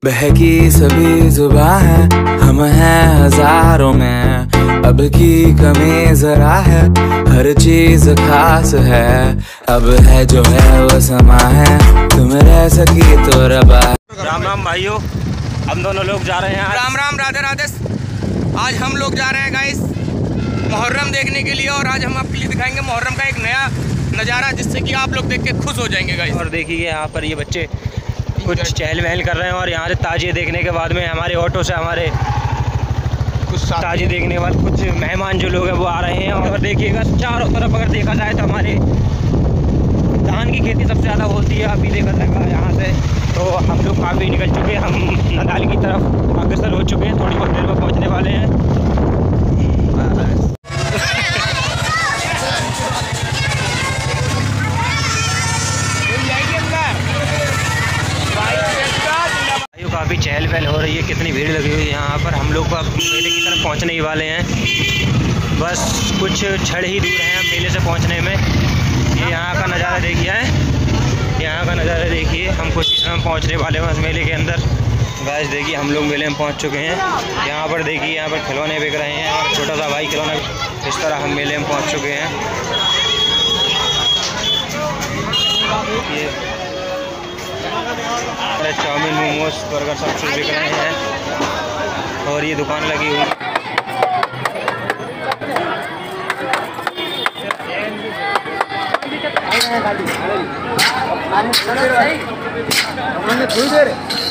बहकी सभी जुबां है, हम हैं हजारों में। अब की कमी जरा है, हर चीज खास है। अब है जो है वो समा है, तुम रह सकी तो रबा। राम राम भाइयों, हम दोनों लोग जा रहे हैं राम राम, राधे राधे। आज हम लोग जा रहे हैं गाइस मुहर्रम देखने के लिए, और आज हम आपके लिए दिखाएंगे मुहर्रम का एक नया नज़ारा, जिससे कि आप लोग देख के खुश हो जाएंगे गाइस। और देखिए यहाँ पर ये बच्चे कुछ चहल पहल कर रहे हैं, और यहाँ से ताजिए देखने के बाद में हमारे ऑटो से हमारे कुछ ताजिए देखने के बाद कुछ मेहमान जो लोग हैं वो आ रहे हैं। और देखिएगा चारों तरफ अगर देखा जाए तो हमारे धान की खेती सबसे ज़्यादा होती है। अभी देखा जाएगा यहाँ से तो हम लोग काफ़ी निकल चुके हैं, हम नदाली की तरफ अग्रसर हो चुके हैं, थोड़ी बहुत देर में पहुँचने वाले हैं। काफ़ी चहल पहल हो रही है, कितनी भीड़ लगी हुई है यहाँ पर। हम लोग को अब मेले की तरफ पहुँचने ही वाले हैं, बस कुछ क्षण ही दूर हैं मेले से पहुँचने में। ये यहाँ का नज़ारा देखिए, यहाँ का नज़ारा देखिए, हम कुछ ही समय पहुँचने वाले हैं उस मेले के अंदर। गाइस देखिए हम लोग मेले में पहुँच चुके हैं। यहाँ पर देखिए, यहाँ पर खिलौने बिक रहे हैं, और छोटा सा भाई खिलौना, इस तरह हम मेले में पहुँच चुके हैं। ये चाउमीन, मोमोज, बर्गर सब चीज़ बिक रहे हैं, और ये दुकान लगी हुई।